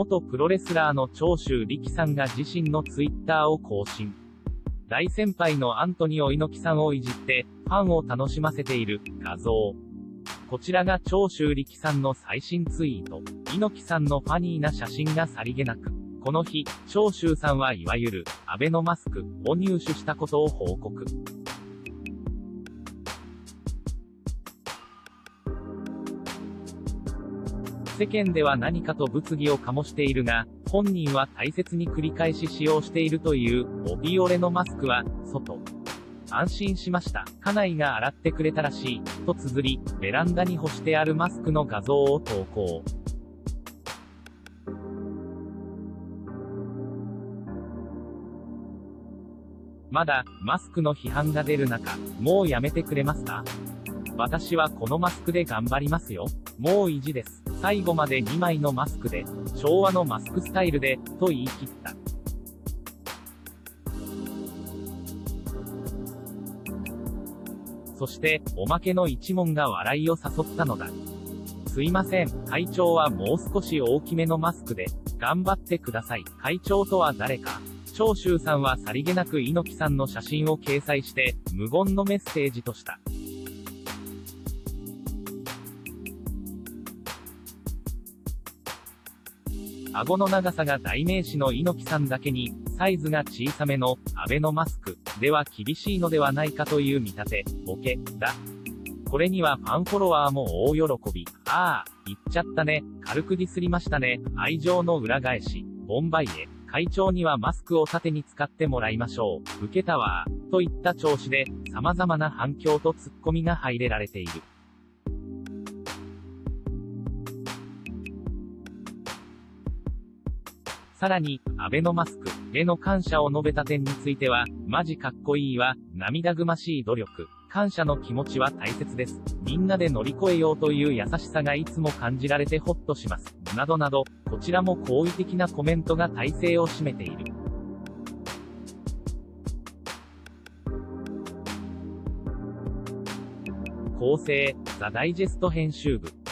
元プロレスラーの長州力さんが自身のツイッターを更新。大先輩のアントニオ猪木さんをいじって、ファンを楽しませている画像。こちらが長州力さんの最新ツイート。猪木さんのファニーな写真がさりげなく。この日、長州さんはいわゆる、アベノマスクを入手したことを報告。世間では何かと物議を醸しているが、本人は大切に繰り返し使用しているという、オビオレのマスクは、外。安心しました。家内が洗ってくれたらしい、と綴り、ベランダに干してあるマスクの画像を投稿。まだ、マスクの批判が出る中、もうやめてくれますか？私はこのマスクで頑張りますよ。もう意地です。最後まで2枚のマスクで、昭和のマスクスタイルで、と言い切った。そして、おまけの一問が笑いを誘ったのだ。すいません、会長はもう少し大きめのマスクで、頑張ってください。会長とは誰か。長州さんはさりげなく猪木さんの写真を掲載して、無言のメッセージとした。顎の長さが代名詞の猪木さんだけに、サイズが小さめの、アベノマスク、では厳しいのではないかという見立て、ボケ、だ。これにはファンフォロワーも大喜び。ああ、言っちゃったね。軽くディスりましたね。愛情の裏返し。ボンバイエ。会長にはマスクを盾に使ってもらいましょう。ウケたわー。といった調子で、様々な反響とツッコミが入れられている。さらに、アベノマスクへの感謝を述べた点については、マジかっこいいわ、涙ぐましい努力、感謝の気持ちは大切です。みんなで乗り越えようという優しさがいつも感じられてホッとします。などなど、こちらも好意的なコメントが大勢を占めている。構成、ザ・ダイジェスト編集部。